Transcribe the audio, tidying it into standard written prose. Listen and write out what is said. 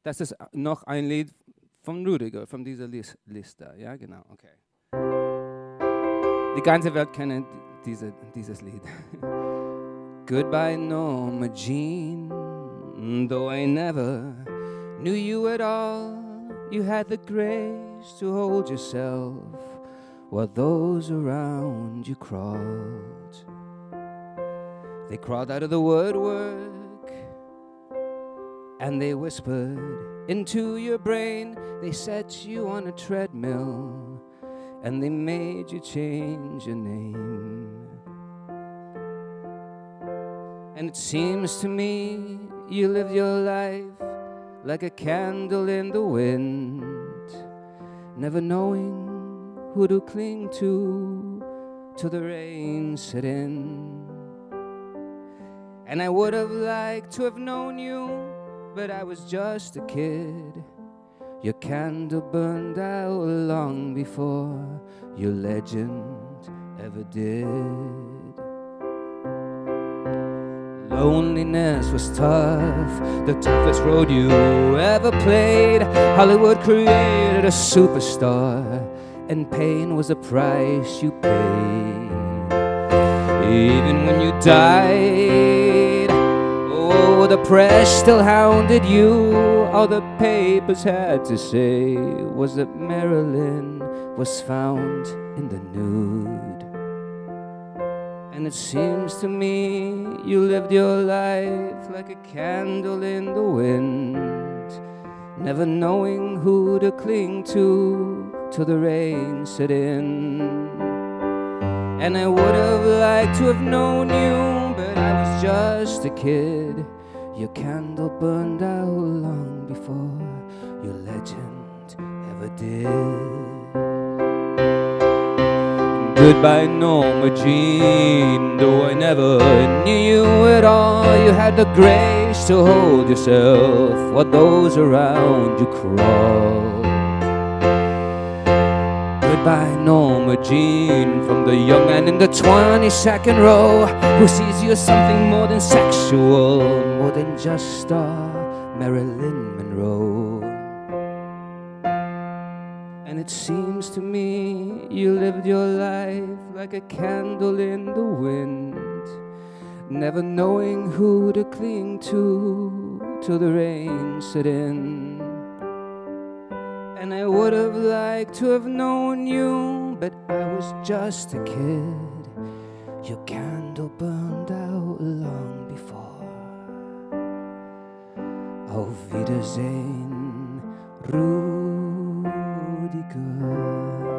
Das ist noch ein Lied von Rüdiger, von dieser Liste. Ja, genau, okay. Die ganze Welt kennt dieses Lied. Goodbye, Norma Jean, though I never knew you at all. You had the grace to hold yourself while those around you crawled. They crawled out of the woodwork and they whispered into your brain. They set you on a treadmill and they made you change your name. And it seems to me you lived your life like a candle in the wind, never knowing who to cling to till the rain set in. And I would have liked to have known you, but I was just a kid. Your candle burned out long before your legend ever did. Loneliness was tough, the toughest road you ever played. Hollywood created a superstar, and pain was the price you paid. Even when you died, oh, the press still hounded you. All the papers had to say was that Marilyn was found in the nude. And it seems to me you lived your life like a candle in the wind, never knowing who to cling to till the rain set in. And I would have liked to have known you, but I was just a kid. Your candle burned out long before your legend ever did. Goodbye, Norma Jean, though I never knew you at all. You had the grace to hold yourself while those around you crawled. Goodbye, Norma Jean, from the young man in the 22nd row, who sees you as something more than sexual, more than just star Marilyn Monroe. And it seems to me you lived your life like a candle in the wind, never knowing who to cling to till the rain set in. And I would have liked to have known you, but I was just a kid. Your candle burned out long before. Auf Wiedersehen, Rüdiger.